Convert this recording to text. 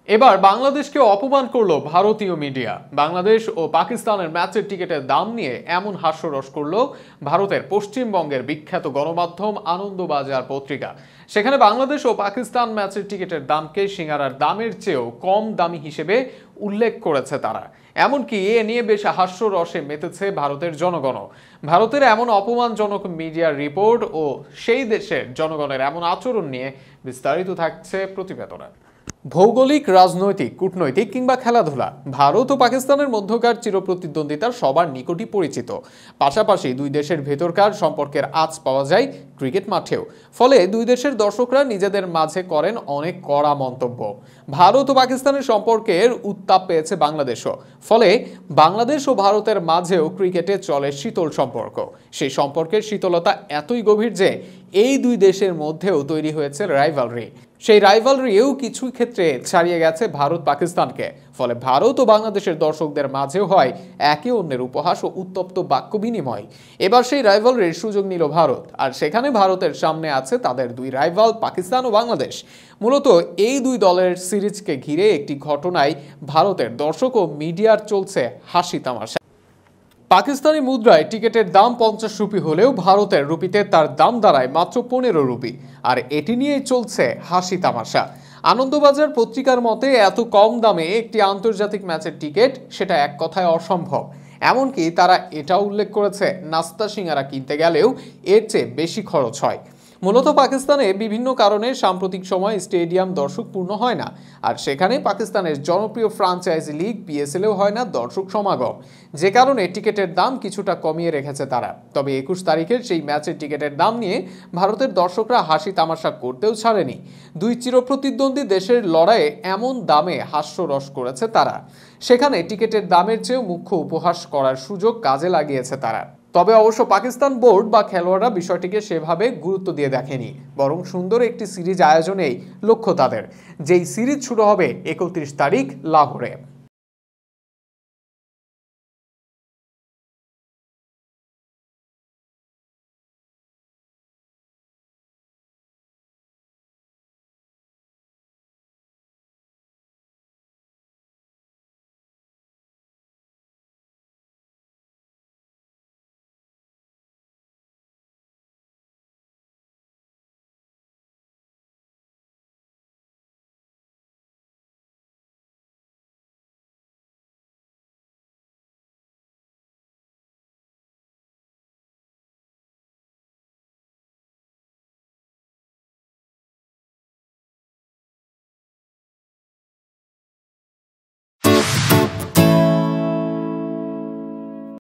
এবার বাংলাদেশকে অপমান করলো ভারতীয় মিডিয়া। বাংলাদেশ ও পাকিস্তানের ম্যাচের টিকিটের দাম নিয়ে এমন হাস্যরস করলো ভারতের পশ্চিমবঙ্গের বিখ্যাত গণমাধ্যম আনন্দবাজার পত্রিকা। সেখানে বাংলাদেশ ও পাকিস্তান ম্যাচের টিকিটের দামকে সিঙ্গারার দামের চেয়েও কম দামি হিসেবে উল্লেখ করেছে তারা। এমনকি এ নিয়ে বেশ হাস্যরসে মেতেছে ভারতের জনগণ। ভারতের এমন অপমানজনক মিডিয়ার রিপোর্ট ও সেই দেশের জনগণের এমন আচরণ নিয়ে বিস্তারিত থাকছে প্রতিবেদনে। ভৌগোলিক, রাজনৈতিক, কূটনৈতিক কিংবা খেলাধুলা, ভারত ও পাকিস্তানের মধ্যকার চিরপ্রতিদ্বন্দ্বিতা সবার নিকটই পরিচিত। পাশাপাশি দুই দেশের ভেতরকার সম্পর্কের আঁচ পাওয়া যায় ক্রিকেট মাঠেও। ফলে দুই দেশের দর্শকরা নিজেদের মাঝে করেন অনেক কড়া মন্তব্য। ভারত ও পাকিস্তানের সম্পর্কের উত্তাপ পেয়েছে বাংলাদেশও। ফলে বাংলাদেশ ও ভারতের মাঝেও ক্রিকেটে চলে শীতল সম্পর্ক। সেই সম্পর্কের শীতলতা এতই গভীর যে এই দুই দেশের মধ্যেও তৈরি হয়েছে রাইভালরি। সেই রাইভালরিও কিছু ক্ষেত্রে ছাড়িয়ে গেছে ভারত পাকিস্তানকে। ফলে ভারত ও বাংলাদেশের দর্শকদের মাঝেও হয় একে অন্যের উপহাস ও উত্তপ্ত বাক্য বিনিময়। এবার সেই রাইভালরির সুযোগ নিল ভারত, আর সেখানে ভারতের সামনে আছে তাদের দুই রাইভাল পাকিস্তান ও বাংলাদেশ। মূলত এই দুই দলের সিরিজকে ঘিরে একটি ঘটনায় ভারতের দর্শক ও মিডিয়ার চলছে হাসি তামাশা। পাকিস্তানি মুদ্রায় টিকিটের দাম 50 রুপি হলেও ভারতের রুপিতে তার দাম দাঁড়ায় মাত্র 15 রুপি। আর এটি নিয়েই চলছে হাসি তামাশা। আনন্দবাজার পত্রিকার মতে এত কম দামে একটি আন্তর্জাতিক ম্যাচের টিকিট, সেটা এক কথায় অসম্ভব। এমনকি তারা এটাও উল্লেখ করেছে, নাস্তা সিঙ্গারা কিনতে গেলেও এর চেয়ে বেশি খরচ হয়। মূলত পাকিস্তানে বিভিন্ন কারণে সাম্প্রতিক সময় স্টেডিয়াম দর্শক পূর্ণ হয় না, আর সেখানে পাকিস্তানের জনপ্রিয় ফ্রাঞ্চাইজি লিগ পিএসএলেও হয় না দর্শক সমাগম, যে কারণে টিকিটের দাম কিছুটা কমিয়ে রেখেছে তারা। তবে 21 তারিখের সেই ম্যাচের টিকিটের দাম নিয়ে ভারতের দর্শকরা হাসি তামাশা করতেও ছাড়েনি। দুই চিরপ্রতিদ্বন্দ্বী দেশের লড়াইয়ে এমন দামে হাস্যরস করেছে তারা। সেখানে টিকিটের দামের চেয়েও মুখ্য উপহাস করার সুযোগ কাজে লাগিয়েছে তারা। তবে অবশ্য পাকিস্তান বোর্ড বা খেলোয়াড়রা বিষয়টিকে সেভাবে গুরুত্ব দিয়ে দেখেনি, বরং সুন্দর একটি সিরিজ আয়োজনেই লক্ষ্য তাদের, যেই সিরিজ শুরু হবে 31 তারিখ লাহোরে।